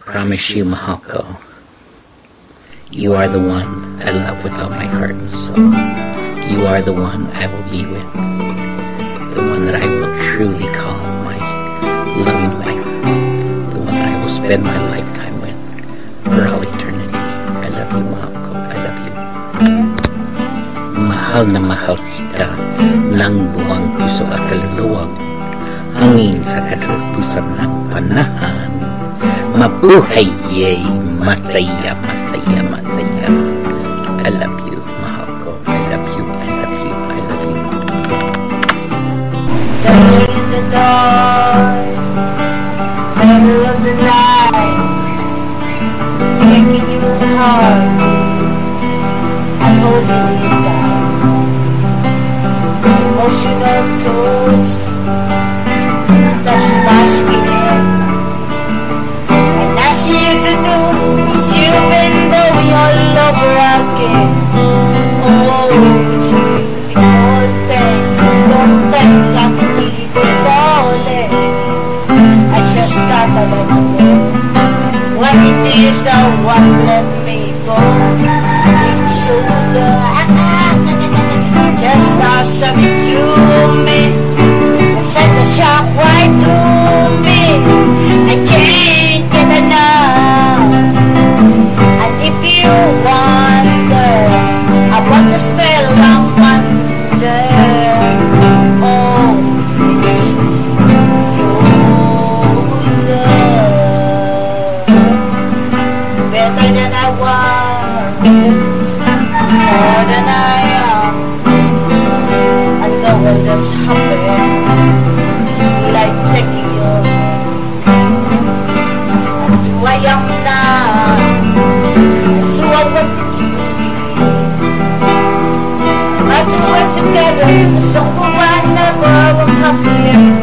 promise you, Mahako, you are the one I love with all my heart and soul. You are the one I will be with, the one that I will truly call my loving wife, the one that I will spend my lifetime with for all eternity. I love you, Mahako. I love you. Mahal na mahal kita ng buwang puso at kaluluwang, hangin sa katapusan ng panahon. Mabuhay, yay! Masaya, masaya, masaya. I love you, Mahako. I love you, I love you, I love you. Dancing in the dark, middle of the night, breaking your heart and holding you down. Emotional touch, touch my skin. You've been going all over again. Oh, it's a beautiful thing. Don't think I can keep it falling. I just gotta let you go. When it is, I won't let me go. It's your love. Just answer me to me and send the shock right through me. I can't get enough. If you wonder about the spell I'm under, oh, it's your love. Better than I was, more than I am. And the world is happy, like taking you. And who I am now, so I want to keep you. I do it together, so I never will happy.